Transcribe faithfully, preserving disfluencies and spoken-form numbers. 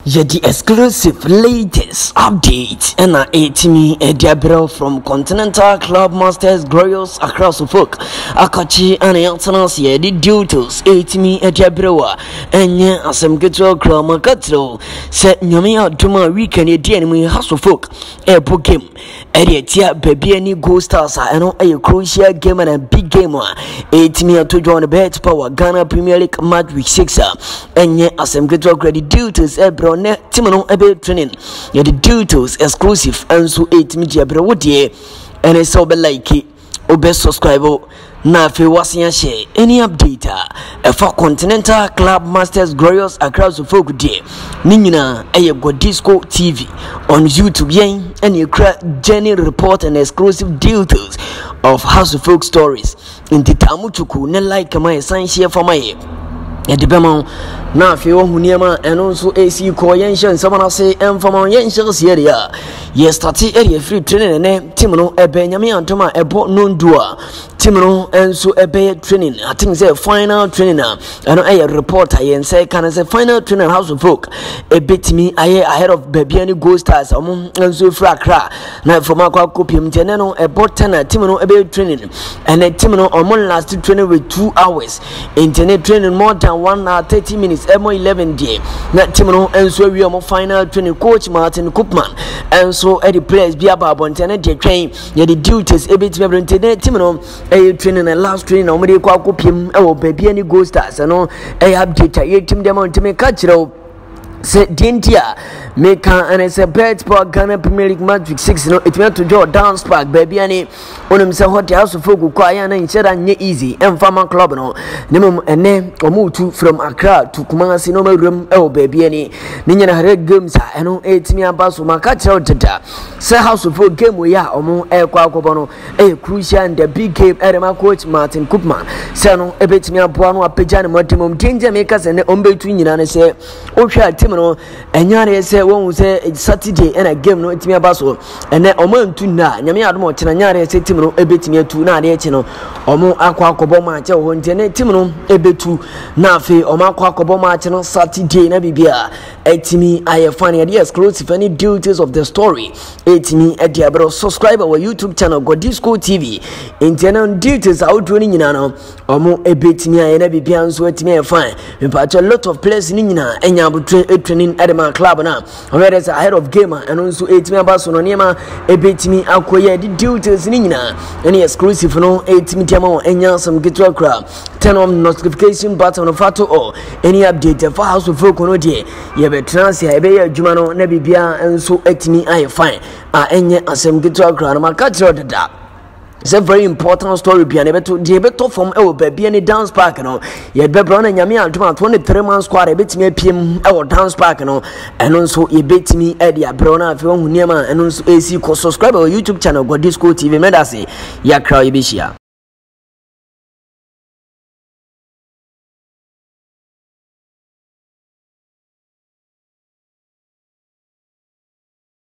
Yeah, the exclusive latest update and a eighty a Diabro from Continental Club Masters Glorious across the folk. Akachi and Antonas, yeah, the duties eighty a Diabro and yeah, as some good to Croma Catro said Yamia to my weekend, a dear me house of folk, a book game. Edia baby any go stars I know a crucial game and a big game one. eighty me to join the bet power Ghana Premier League match week six and yeah, as some good to credit duties, a bro. Timono ebe training ya the duties exclusive and so eight media bro wodie and it's obe like obe subscribe na fe wasia share any update uh, for Continental Club Masters Glorious across the folk die ni nyina eye go Disco T V on YouTube yen and you crack journey report and exclusive details of House of Folk stories in the tamuchuku ne like my sign share for my Edibemo na fi wo huniema eno nso AC ko yenhye nsama se emfama yenhye seria ye start area free training ne team no ebe nyame antoma ebo nondua team no enso ebe training I think say final training eno aye reporter yen say can say final training House of Folk ebetimi aye ahead of baby any Gold Stars omo enso free Accra na from akwa kopiem tene no ebo ten team no ebe training and team no omo last training with two hours internet training more than one hour thirty minutes emo eleven day na team no enso wi omo final training coach Martin Koopman enso e the players bi ababo ntene de twen ye the duties ebetime brente team no e training and last training omo de kwa kopiem e wo baby any Gold Stars no e update ye team dem ntime ka kire say Dintia make and it's a bet for Ghana Premier League match week six no it went to draw dance park baby ani onim say hot House of Folk kwa ya na nche da nye easy em farmer club no nemum ene omutu from Accra to Kumasi no marum e o baby ani ni nyina hare games a eno etimi abaso maka kire deda say House of Folk game we ya omo e kwa akobo no e crucial and the big game erema coach Martin Koopman say no ebetimi aboa no apagya ne motimum Dintia make say ne ombetu nyina ne say ohwa team no enyare say won say Saturday and a game no etimi abaso ene omantu na nyame adom ochena nyare say team no ebetimi atu na ade echi no omo akwa akobo match ho ntene team no ebetu na afi omo akwa akobo match no Saturday na bibia etimi aye fan the exclusive any details of the story etimi e dia bro subscribe our YouTube channel go Disco T V intene details out ni nyina no omo ebetimi aye na bibia nso etimi e fan a lot of players ni nyina enya abotwe training Edema club now. Already is ahead of game and also eight me about no niema ebetimi akoye the duties ni nyina any exclusive no eight me tiama enya some get to crowd turn on notification button of fato or any update for House of Folk no dey ye be transfer e be ya adwuma no na bibia enso etimi aye fine a enye asem get to crowd ma ka tro deda. It's a very important story behind it. The better from our baby any dance park, no. Ye be brown and yami and twenty-three man squad. A bit me P M our dance park, no. And also a bit me Eddie Brona if you want and also A C subscribe our YouTube channel. Go Disco T V. Me da say ya crowd ibishia.